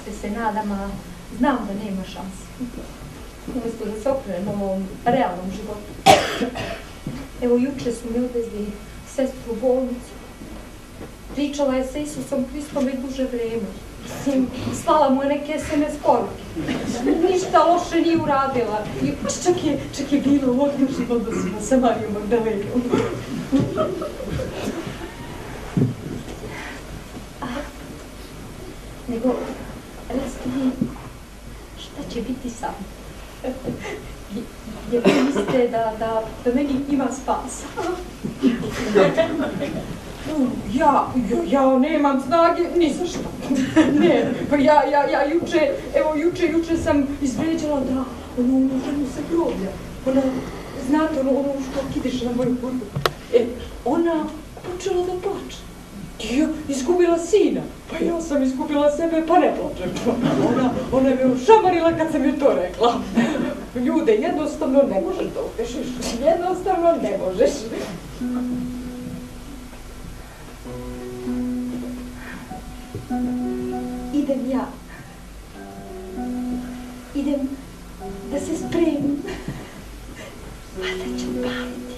Sve se nadam, a znam da nema šanse. Umesto da se okrenem ovom realnom životu. Evo, juče su mi odvezli sestru u bolnicu. Pričala je sa Isusom Hristom već duže vreme. Mislim, slala mu je neke SMS poruke. Ništa loše nije uradila. Čak je bilo u odličnim odnosima sa Marijom Magdalenom. Nego, recite mi, šta će biti sam? Jer vi mislite da meni ima spasa? Ja nemam snage ni za što. Ne, pa ja juče sam izvređala da onu ženu sa groblja. Ona, znate, ono što kideše na moju burbu. Ona počela da plače. Izgubila sina. Pa ja sam izgubila sebe, pa ne plačem. Ona je me ušamarila kad sam joj to rekla. Ljude, jednostavno ne možeš da utešiš. Jednostavno ne možeš. Idem ja. Idem da se spremim. A da ću pamti.